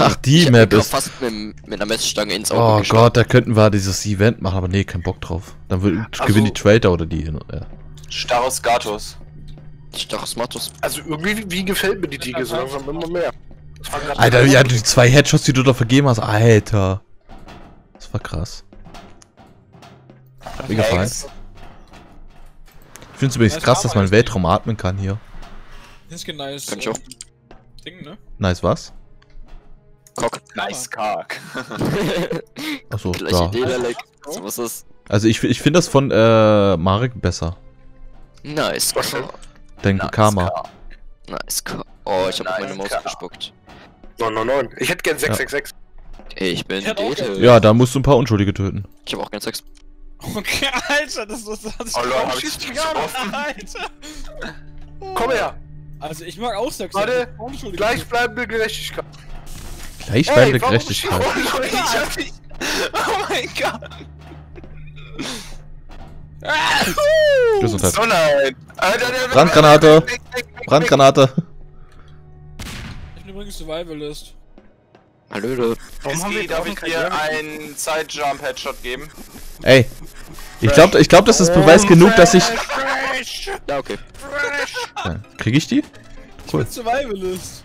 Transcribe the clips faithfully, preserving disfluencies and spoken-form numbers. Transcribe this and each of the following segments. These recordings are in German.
Ach, die ich Map hab ist... fast mit, mit einer Messstange ins Auge Oh geschlagen. Gott, da könnten wir dieses Event machen, aber nee, kein Bock drauf. Dann wird, Also, gewinnen die Trader oder die... Ja. Staros Gatos. Starres Matus. Also irgendwie wie gefällt mir die Diege so langsam immer mehr. Das war grad Alter, ja, die zwei Headshots, die du da vergeben hast, Alter. Das war krass. Hat mir gefallen. Ex. Ich finde es übrigens Das krass, war dass mal man das Weltraum atmen kann hier. Das ist ein nice. Kann ich auch. äh, Ding, ne? Nice, was? Cock. Nice Cock. Achso, Gleiche ja. Idee, der Leck. So was ist. Also ich, ich finde das von äh, Marek besser. Nice. Was denn? Dein Nice Karma. Cock. Nice. Cock. Oh, ich hab auf Nice meine Maus Cock. gespuckt. neun neun neun. Ich hätte gern sechs sechs sechs. Ich bin Ich hätte auch Dete. Ja, da musst du ein paar Unschuldige töten. Ich hab auch kein Sex. Okay, Alter, das ist das. Oh Lord, hab ich schießt dich mich an, getroffen. Alter. Komm her! Also ich mag auch Sex. Warte, aber unschuldig. Gleichbleibende Gerechtigkeit. Gleichbleibende Ey, warum Gerechtigkeit. Oh, ich hab dich. Oh mein Gott. Gesundheit. So nein. Alter, der Brandgranate. Weg, weg, weg, weg. Brandgranate. Ich bin übrigens Survivalist. Hallöle. Warum haben wir, darf ich dir einen Side-Jump-Headshot geben? Ey. Ich glaube, ich glaub, das ist Beweis genug, dass ich... Ja, okay. Ja, krieg ich die? Ich Cool. bin Survivalist.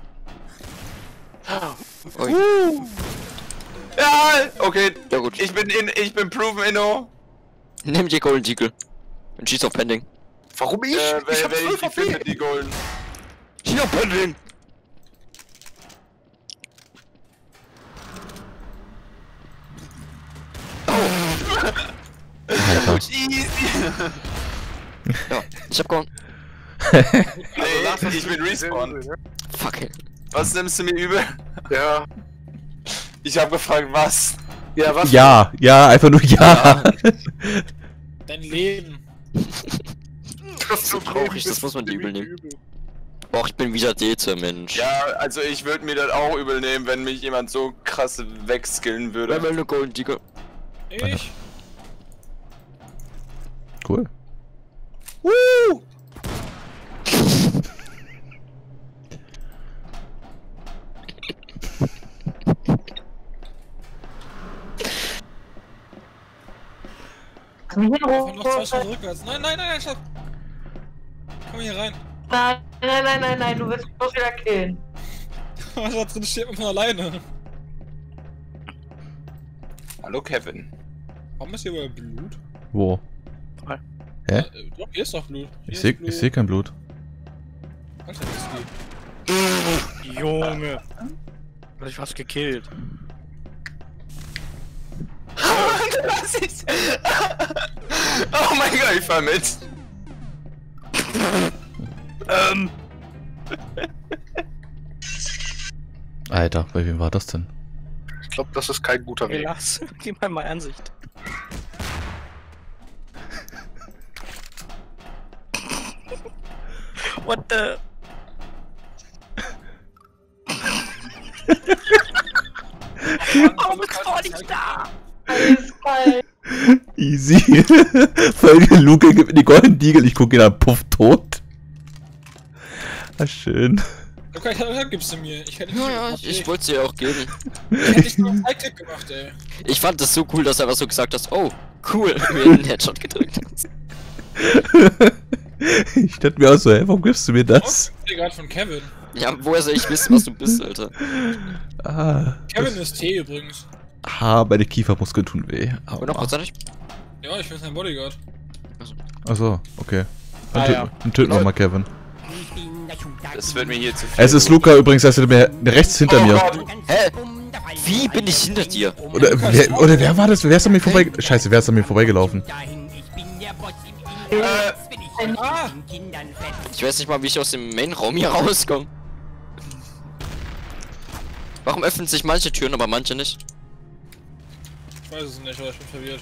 Ui. Ja, okay. Ja gut. Ich bin in, ich bin proven inno. Nimm die Golden Eagle. Und schieß auf Pending. Warum ich? Äh, ich wenn, hab wenn ich zwölf die H P. finde, die Golden. Schieß auf Pending! Alter. Easy. Ja, ich hab gewonnen. Nee, ich bin respawned. Fuck it. Was nimmst du mir übel? Ja. Ich hab gefragt, was? Ja, was? Ja, ja, einfach nur ja. Dein Leben. Das ist so traurig, das muss man dir übel nehmen. Boah, ich bin wieder Dete, Mensch. Ja, also ich würde mir das auch übel nehmen, wenn mich jemand so krass wegskillen Wer würde. will eine Golden Eagle? Ich? Cool. Woo! Ich fahr noch zwei Schritte rückwärts. Nein, nein, nein, nein, stopp. Komm hier rein. Nein, nein, nein, nein, nein, du willst mich bloß wieder killen. Was da drin steht man von alleine. Hallo Kevin. Warum ist hier überall Blut? Wo? Hä? Hä? Äh, doch, hier ist doch Blut. Hier Ich ist seh, Blut. ich seh kein Blut. Alter, was ist die? Junge. Hab ich fast gekillt. Das ist... Oh mein Gott, ich fahr mit. Ähm. Alter, bei wem war das denn? Ich glaube, das ist kein guter Hey, Weg. Lars, gib mal meine Ansicht. What the... Warum bist du nicht da? Eiskalt. Easy. Folge Luke gibt mir die Golden Eagle, ich gucke ihn an, puff, tot. Ah, schön. Okay, dann gibst du mir. Ich hätte Ja, ja, ich, ich wollte sie auch geben. Ich hätte dich nur auf High-Click gemacht, ey. Ich fand das so cool, dass du einfach so gesagt hast, oh, cool, mir einen Headshot gedrückt hast. Ich dachte mir auch so, hey, warum gibst du mir das? Ich bin gerade von Kevin. Ja, woher soll ich wissen, was du bist, Alter? Ah, Kevin ist T übrigens. ah, meine Kiefermuskeln tun weh. hundertprozentig? Ja, ich bin sein Bodyguard. Achso, okay. Dann, Ah, tö ja. dann töten wir mal Kevin. Das wird mir hier zu viel. Es ist Luca übrigens, er ist mir rechts hinter Oh mir. Gott. Hä? Wie bin ich hinter dir? Oder wer, oder wer war das? Wer ist an mir vorbei? Scheiße, wer ist an mir vorbeigelaufen? Äh, Ah! Ich weiß nicht mal, wie ich aus dem Main-Raum hier rauskomme. Warum öffnen sich manche Türen, aber manche nicht? Ich weiß es nicht, aber ich bin verwirrt.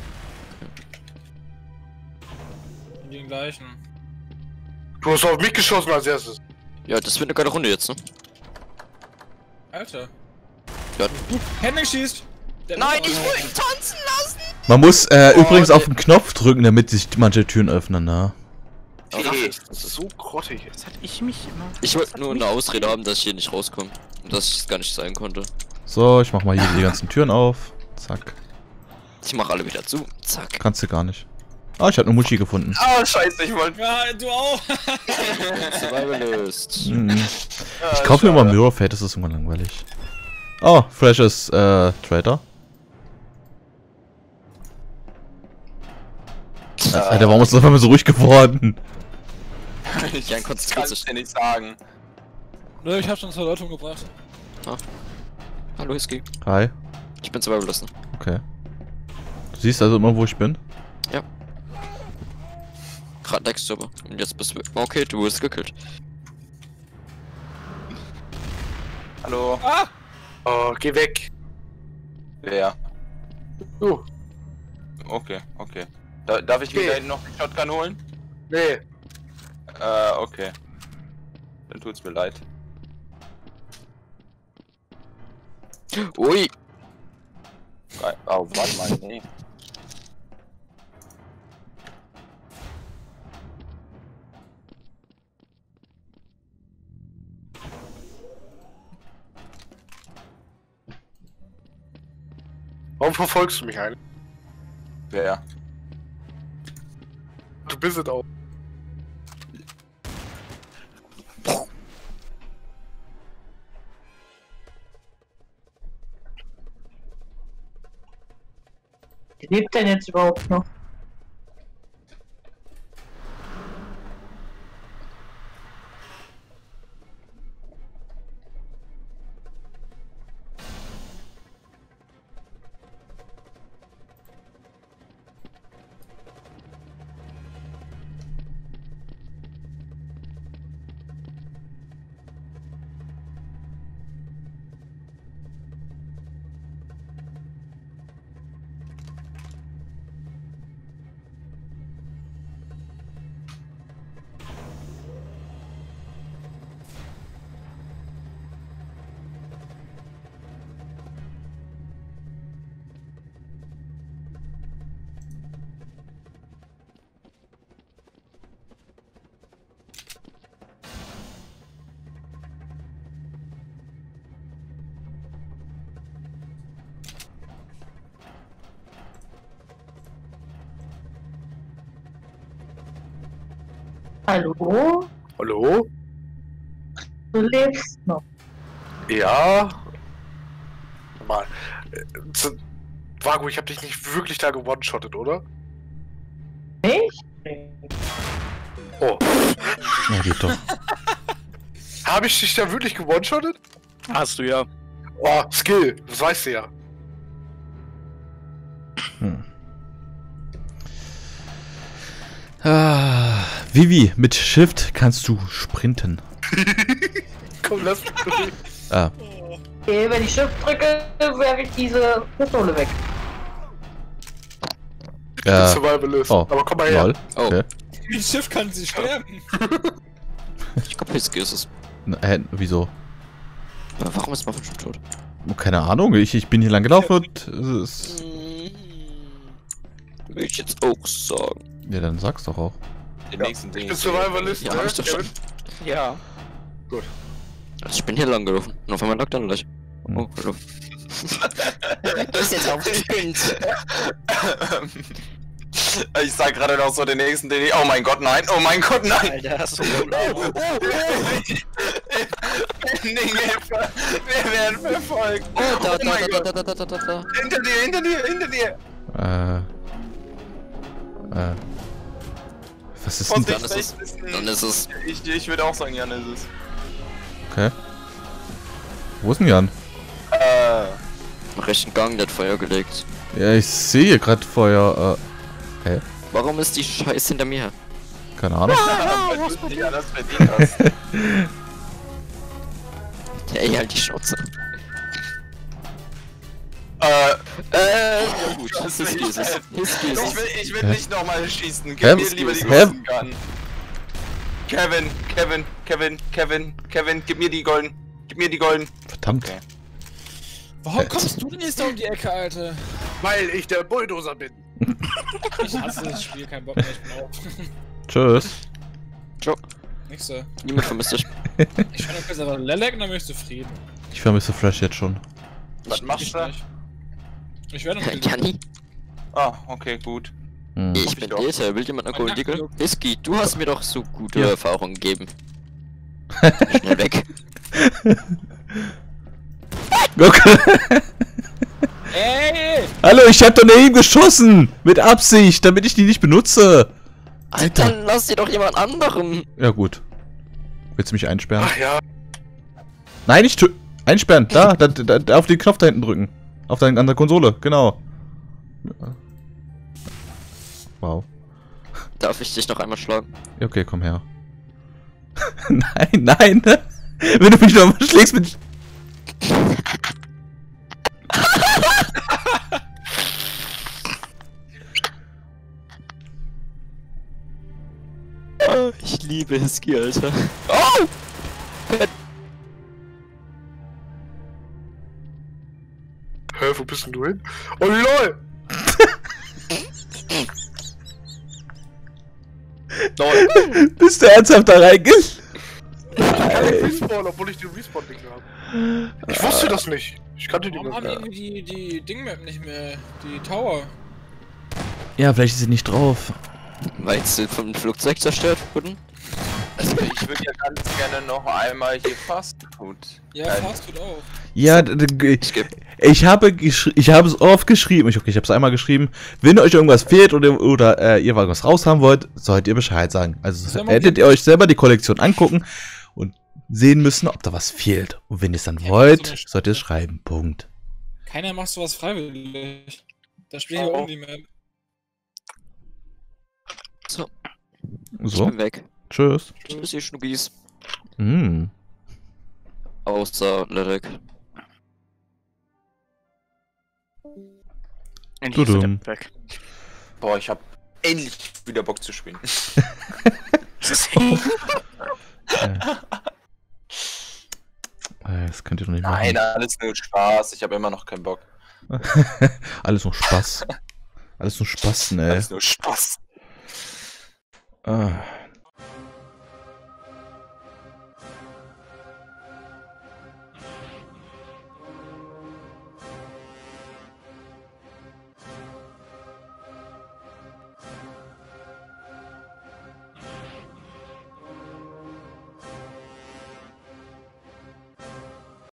Die den gleichen. Du hast auf mich geschossen als erstes. Ja, das wird eine geile Runde jetzt, ne? Alter. Ja. Henning schießt! Der Nein, muss ich auch- will ihn tanzen lassen! Man muss äh, Oh, übrigens nee. auf den Knopf drücken, damit sich manche Türen öffnen, ne? Die Okay. Rache ist so grottig. Das hatte ich mich immer. Ich wollte nur eine Ausrede haben, dass ich hier nicht rauskomme. dass ich es gar nicht sein konnte. So, ich mach mal hier die ganzen Türen auf. Zack. Ich mach alle wieder zu. Zack. Kannst du gar nicht. Ah, ich hab eine Muschi gefunden. Ah, scheiße, ich wollte. Ja, du auch. Survivalist. Mhm. Ich kaufe mir mal Mirror Fate, das ist irgendwann langweilig. Oh, freshes äh, Trader. Äh, Alter, warum ist das auf einmal so ruhig geworden? Ich Ja, kann es konzentriert dir nicht sagen. Nö, ich hab schon zwei Leute umgebracht. Hallo, Hiski. Hi. Ich bin Survivalist. Okay. Du siehst also immer, wo ich bin? Gerade next aber. Und jetzt bist du. Okay, du wirst gekillt. Hallo. Ah! Oh, geh weg. Wer? Du. Okay, okay. Da, darf ich mir Okay. da hinten noch die Shotgun holen? Nee. Äh, okay. Dann tut's mir leid. Ui! Geil. Oh, warte mal, nee. Warum verfolgst du mich eigentlich? Wer? Du bist es auch. Wie lebt denn jetzt überhaupt noch? Hallo? Hallo? Du lebst noch. Ja. Mal. Vago, ich hab dich nicht wirklich da gewone-shottet, oder? Nicht? Oh. Na, geht doch. Habe ich dich da wirklich gewone-shottet? Hast du ja. Oh, Skill. Das weißt du ja. Hm. Ah, Vivi, mit Shift kannst du sprinten. Komm, lass mich durch. Ah, Okay, wenn ich Shift drücke, werfe ich diese Pistole weg. Ich bin äh, Survivalist. oh, Aber komm mal her. lol. Oh. Okay. Mit Schiff kann sie sterben. Ich glaube, Hiski ist es. Na, hä, wieso? Aber warum ist Muffin schon tot? Oh, keine Ahnung, ich, ich bin hier lang gelaufen und es ist... Will ich jetzt auch sagen. Ja, dann sag's doch auch. Den Ja, nächsten ich Ding. bin Survivalist, Ja, ne? hab ich doch schon. Ja. Also ich bin hier lang gelaufen. Und auf einmal lag dann gleich. Hm. Oh, hallo. Du bist jetzt aufgespinnt. Ich sag gerade noch so den nächsten Ding. Oh mein Gott, nein. Oh mein Gott, nein. Alter, hast du Hilfe. Wir werden verfolgt. Oh, da, Oh da, mein da, Gott. da, da, da, da, da, da. Hinter dir, hinter dir, hinter dir. Äh... Äh... Was ist denn Vorsicht, das? Dann ist es- rechts ist ein- Dann ist es. Ich, ich würde auch sagen, Jan ist es. Okay. Wo ist denn Jan? Äh. Im rechten Gang, der hat Feuer gelegt. Ja, ich sehe hier gerade Feuer. Äh... Warum ist die Scheiße hinter mir? Keine Ahnung. Ja, das verdient das. Ey, halt die Schnauze. Äh. Äh, ja gut. Das ist Hiski, ist es. Hiski ist Ich es. will, ich will Hä? nicht nochmal schießen. Gib Hä? mir lieber die Hä? Golden Gun. Kevin, Kevin, Kevin, Kevin, Kevin, gib mir die Golden. Gib mir die Golden. Verdammt. Okay. Warum kommst du denn jetzt da um die Ecke, Alter? Weil ich der Bulldozer bin. Ich hasse das Spiel, kein Bock mehr, ich bin auf. Tschüss. Nix so. Niemand vermisst dich. Ich fand das einfach Lelek und dann bin ich zufrieden. Ich vermisse Fresh jetzt schon. Was machst Ich du? nicht. Ich werde noch Janni, Ah, okay, gut. Hm. ich ich bin doch. Ether. Will jemand eine Mein Golden Eagle? Nacken Whisky, du hast mir doch so gute Ja. Erfahrungen gegeben. Schnell weg. Okay. Ey! Hallo, ich hab doch neben geschossen! Mit Absicht, damit ich die nicht benutze! Alter! Dann lass dir doch jemand anderen. Ja gut. Willst du mich einsperren? Ach ja, Nein, nicht tö- einsperren! Da, da, da, da, auf den Knopf da hinten drücken. Auf deine, an der Konsole, genau. Wow. Darf ich dich noch einmal schlagen? Ja, okay, komm her. Nein, nein! Wenn du mich noch mal schlägst mit... Oh, ich liebe Whisky, Alter. Oh! hä, wo bist denn du hin? Oh lol! Bist du ernsthaft da reingegangen? Ich kann nicht respawnen, obwohl ich den Respawn-Ding habe. Ich wusste das nicht. Ich kannte die Warum haben nicht. irgendwie die, die Ding-Map nicht mehr? Die Tower. Ja, vielleicht ist sie nicht drauf. Meinst du vom Flugzeug zerstört wurden? Also ich würde ja ganz gerne noch einmal hier Fast Food. Ja, Nein. Fast Food auch. Ja, d- d- Ich geb. ich habe geschri- ich habe es oft geschrieben. Ich, okay, ich habe es einmal geschrieben. Wenn euch irgendwas fehlt oder, oder äh, ihr was raushaben wollt, sollt ihr Bescheid sagen. Also Sag mal, hättet ihr euch selber die Kollektion angucken und sehen müssen, ob da was fehlt. Und wenn ihr es dann Ja, wollt, so eine Sch- sollt ihr es schreiben. Punkt. Keiner macht sowas freiwillig. Da spielt Oh. hier oben die Map. So, ich So, bin weg. tschüss. Tschüss, ihr Schnubbis. Mm. Außer Lyric. Endlich ist Tudum. er weg. Boah, ich hab endlich wieder Bock zu spielen. Äh, Das könnt ihr doch nicht Nein, machen. alles nur Spaß. Ich habe immer noch keinen Bock. Alles nur Spaß. Alles nur Spaß, ne? Alles nur Spaß. Ah.